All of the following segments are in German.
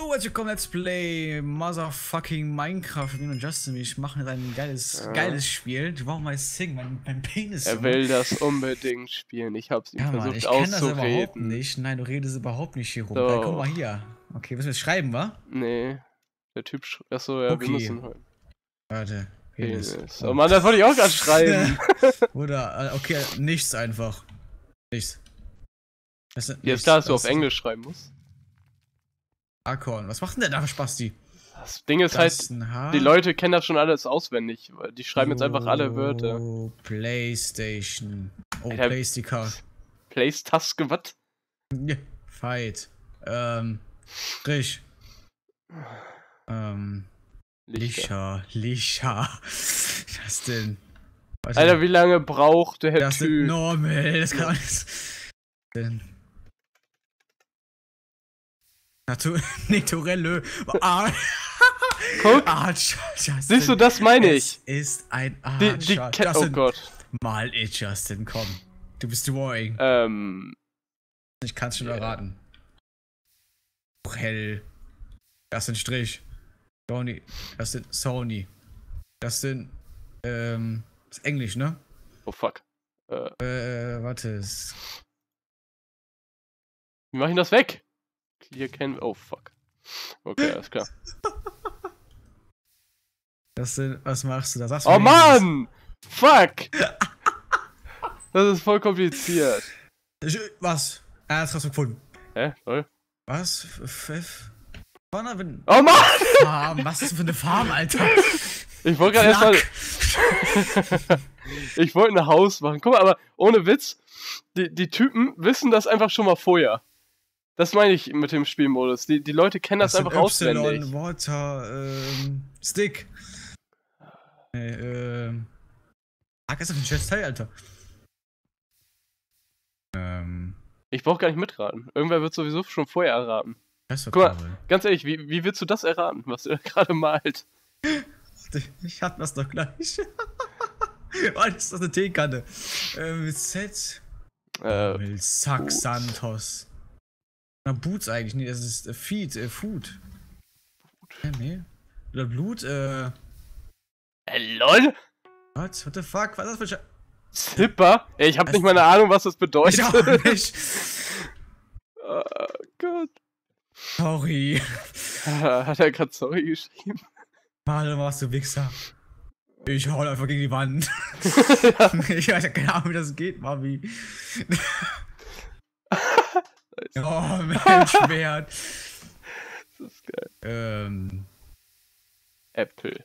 Hallo, herzlich willkommen, Let's Play Motherfucking Minecraft. Mir und Justin, wir machen jetzt ein geiles Spiel. Warum mal Sing? Mein Penis. Er will das unbedingt spielen. Ich hab's ihm versucht ich kann das überhaupt auszureden. nicht. Nein, du redest überhaupt nicht hier rum. Doch. Guck mal hier. Okay, müssen wir es schreiben, wa? Nee. Der Typ Achso, ja, Okay. wir müssen heute. Warte. Penis. Oh Mann, das wollte ich auch gerade schreiben. Oder, okay, nichts einfach. Nichts. Jetzt klar, dass du auf Englisch schreiben musst. Akorn. Was macht denn der da für Spasti? Das Ding ist halt, die Leute kennen das schon alles auswendig. Weil die schreiben jetzt einfach alle Wörter. PlayStation. Oh, Alter, Playsticker. Playstaske, was? Fight. Strich. Licher. Was denn? Warte. Alter, wie lange braucht der das Typ? Normal. Das kann man nicht. Denn. Naturelle. Guck. Siehst du, das meine ich. Es ist ein Oh Gott. Mal it, Justin, komm. Du bist drawing. Ich kann's schon erraten. Hell. Das sind Strich. Sony. Das sind Sony. Das sind, ist Englisch, ne? Oh fuck. Warte. Wie mach ich das weg? Clear can. Oh fuck. Okay, alles klar. Das sind, was machst du da? Sagst du Mann! Fuck! Das ist voll kompliziert. Was? Das hast du gefunden. Hä? Toll. Was? Oh Mann! Farm. Was ist das für eine Farm, Alter? Ich wollte gerade erstmal. Ich wollte ein Haus machen. Guck mal, aber ohne Witz, die Typen wissen das einfach schon mal vorher. Das meine ich mit dem Spielmodus. Die Leute kennen das einfach auswendig. Water, Stick. Was ist das für ein schönes Teil, Alter? Ich brauch gar nicht mitraten. Irgendwer wird sowieso schon vorher erraten. Guck mal, ganz ehrlich, wie willst du das erraten, was er gerade malt? Ich hatte das doch gleich. Was ist das, eine Teekanne? Set. Sack Santos. Na, Boots eigentlich. Nee, das ist Food. Nee. Oder Blut, LOL? What the fuck? Was ist das für Zipper? Ey, ich hab nicht mal eine Ahnung, was das bedeutet. Ich auch nicht. Oh Gott. Sorry. Hat er gerade sorry geschrieben? Mal warst du Wichser. Ich hau einfach gegen die Wand. Ich weiß keine Ahnung, wie das geht, Mami. Oh, mein Schwert. Das ist geil. Apple.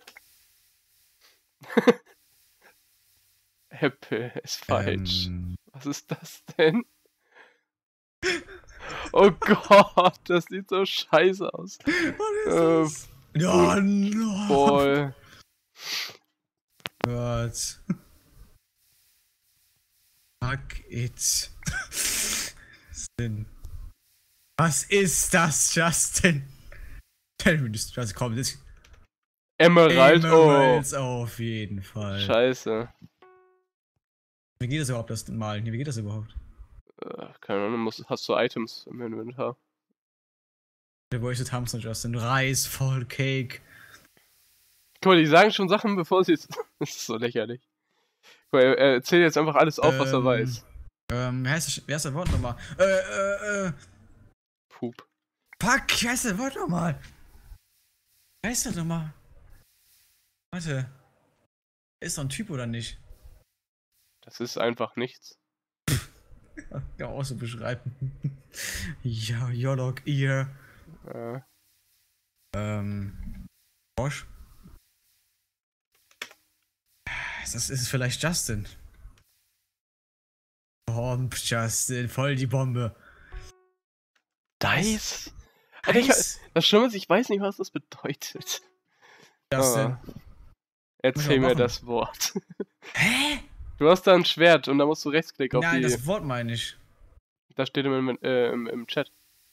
Apple ist falsch. Was ist das denn? Oh Gott, das sieht so scheiße aus. Was ist das? Ja, no. Voll. Gott. Fuck it. Was ist das, Justin? Tell me this, Justin, komm, das. Emeralds auf jeden Fall. Scheiße. Wie geht das überhaupt, das Malen? Wie geht das überhaupt? Keine Ahnung, hast du Items im Inventar? Der Voice Hamster, Justin. Reis, voll Cake. Guck mal, die sagen schon Sachen, bevor sie es. Das ist so lächerlich. Guck mal, er erzählt jetzt einfach alles auf, was er weiß. Wie heißt das Wort nochmal? Pup. Fuck, wie heißt das Wort nochmal? Wie heißt das nochmal? Warte. Ist doch ein Typ oder nicht? Das ist einfach nichts. Ja, auch so beschreiben. Ja, Jolok, ihr. Bosch. Das ist vielleicht Justin. Bomb, Justin, voll die Bombe. Dice? Das Schlimme ist, ich weiß nicht, was das bedeutet. Justin. Erzähl mir das Wort. Hä? Du hast da ein Schwert und da musst du rechtsklicken auf die... Nein, das Wort meine ich. Da steht im Chat.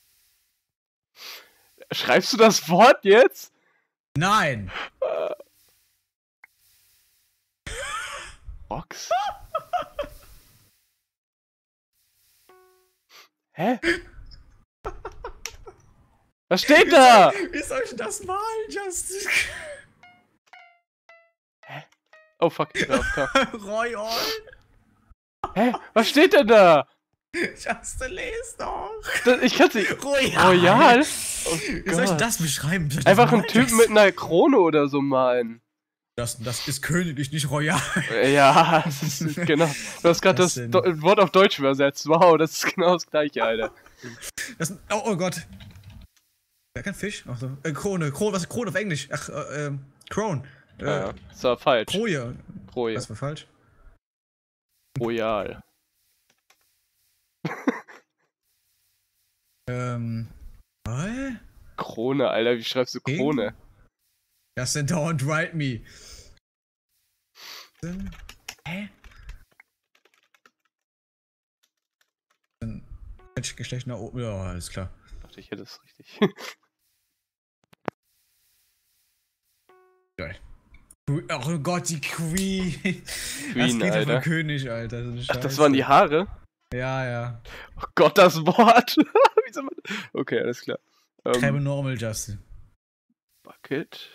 Schreibst du das Wort jetzt? Nein! Box? Hä? Was steht da? Wie soll ich das malen, Justin? Hä? Oh fuck, ich bin AFK. Royal? Hä? Was steht denn da? Justin, les doch. Ich kann's nicht. Royal? Royal? Oh Wie soll ich das beschreiben? Soll ich das Einfach malen, einen Typen mit einer Krone oder so malen. Das ist königlich, nicht royal. Ja, das ist, genau. Du hast gerade das Wort auf Deutsch übersetzt. Wow, das ist genau das gleiche, Alter. Oh Gott. Ja, kein Fisch. Ach so. Krone. Was ist Krone auf Englisch? Ach, Crown. Ja, das war falsch. Troje. Troje. Das war falsch. Royal. Was? Krone, Alter, wie schreibst du Krone? Das sind Don't Write Me. Hä? Geschlecht nach oben. Ja, alles klar. Ich dachte, ich hätte es richtig. Geil. Oh Gott, die Queen. Queen, das geht Alter. König, Alter. So Ach, das waren die Haare? Ja, ja. Oh Gott, das Wort. Okay, alles klar. Schreibe normal, Justin. Bucket.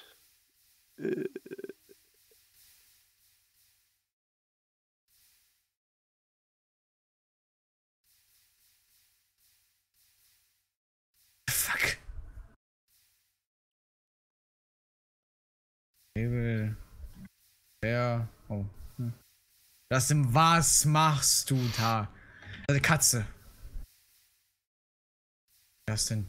Fuck. Ja. Oh. Justin, was machst du da? Eine Katze. Justin.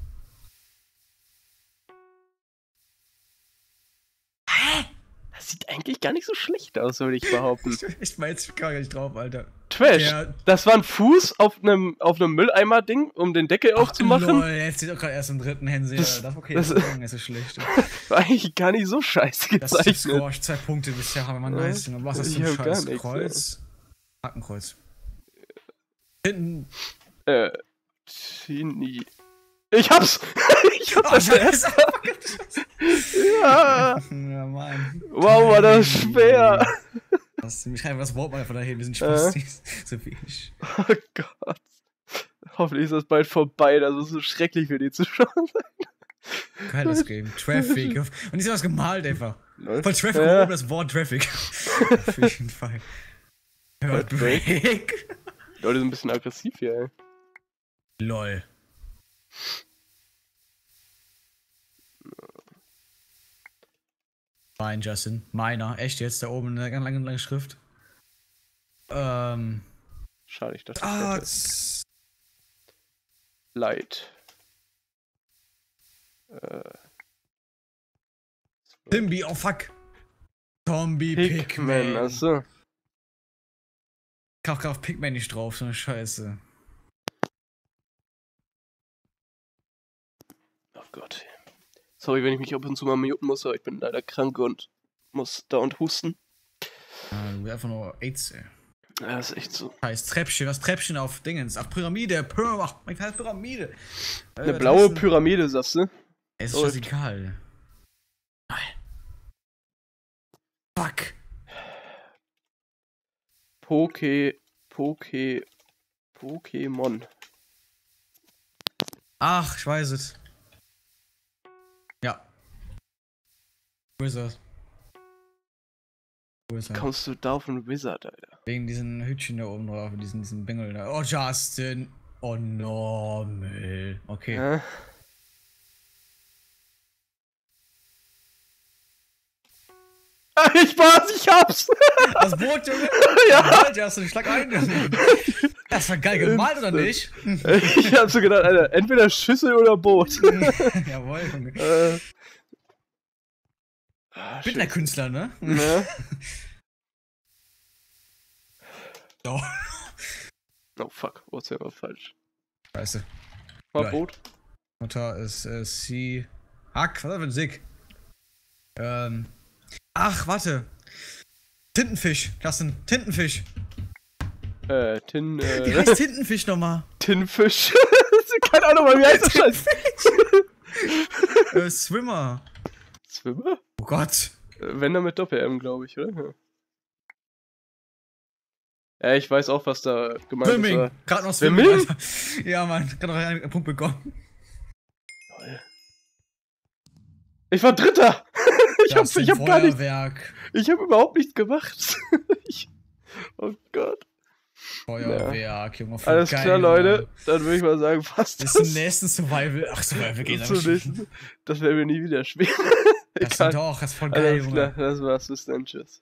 Hä? Das sieht eigentlich gar nicht so schlecht aus, würde ich behaupten. Ich meine, jetzt gar nicht drauf, Alter. Trash. Das war ein Fuß auf einem Mülleimer-Ding, um den Deckel aufzumachen. Lol, jetzt steht auch gerade erst im dritten Hänseher. Das ist schlecht. War eigentlich gar nicht so scheiße gezeichnet. Das ist Score, 2 Punkte bisher, haben wir nice. Und was ist das für ein scheiß Kreuz? Hakenkreuz. Hinten. Tini. Ich hab's! Ich hab's erst. Ja. Ja, Mann. Wow, war das schwer. Ich schreibe das Wort mal von dahin, wir sind Spastis. So wie ich. Oh Gott. Hoffentlich ist das bald vorbei, das ist so schrecklich für die Zuschauer sein. Geiles Game. Traffic. Und ich hab was gemalt einfach. Von Traffic oben das Wort Traffic. Auf jeden Fall. Heartbreak. Leute sind ein bisschen aggressiv hier, ey. Lol. Mein Justin. Meiner. Echt jetzt? Da oben eine ganz lange Schrift. Schade, ich dachte, Light. Timby, oh fuck. Zombie Pigman. Achso. Ich auf Pigman nicht drauf, so eine Scheiße. Oh Gott. Sorry, wenn ich mich ab und zu mal muten muss, aber ich bin leider krank und muss dauernd husten. Du bist einfach nur AIDS, ey. Ja, ist echt so. Heißt Treppchen, was Treppchen auf Dingens? Ach, Pyramide, mein heißt Pyramide. Eine blaue Pyramide, sagst du? Es ist scheißegal. Fuck. Pokémon. Ach, ich weiß es. Ja. Wo ist das? Wo ist er? Kommst du da auf einen Wizard, Alter? Wegen diesen Hütchen da oben drauf, diesen Bengel da. Oh, Justin. Oh, normal. Okay. Ja. Ich hab's! Das Boot, Junge! Ja! Justin, schlag ein! Das war geil gemalt, oder nicht? Ich hab so gedacht, Alter, entweder Schüssel oder Boot. Jawohl, Junge. Ich bin der Künstler, ne? Ne? Oh. Oh fuck, was war falsch? Scheiße. War Boot? Mutter ist C. Hack, was ist das für ein Sick? Ach, warte. Tintenfisch. Justin, Tintenfisch. Wie heißt Tintenfisch nochmal? Tintenfisch. Keine Ahnung, wie heißt das Scheiß? Swimmer. Swimmer? Oh Gott. Wenn dann mit Doppel-M, glaube ich, oder? Ja, ich weiß auch, was da gemeint Swimming. ist. Gerade noch Swimming. Ja, Mann. Gerade noch einen Punkt bekommen. Toll. Ich war Dritter! Ich hab gar nicht. Ich hab überhaupt nichts gemacht. Oh Gott. Feuerwerk, ja. Junge, voll alles geil, klar, Leute. Dann würde ich mal sagen, fast bis zum nächsten Survival. Ach, Survival geht zum nächsten. Das werden wir nie wieder spielen. Das ist doch, das ist voll geil, alles klar, das war's. Bis dann. Tschüss.